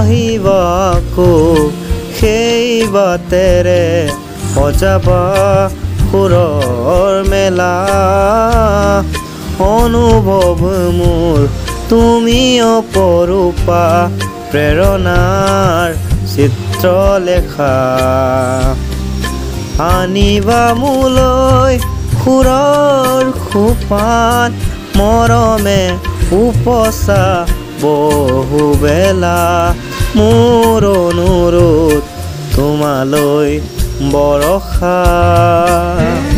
আহিবাকো সেই বাটেৰে সজাবা সুৰৰ মেলা অনুভৱ মোৰ তুমি অপৰূপা প্ৰেৰণাৰ চিত্ৰলেখা আনিবা মোলৈ সুৰৰ খোপাত মৰমে উপচা বহুবেলা মোৰ অনুৰোধ তোমালৈ বৰষা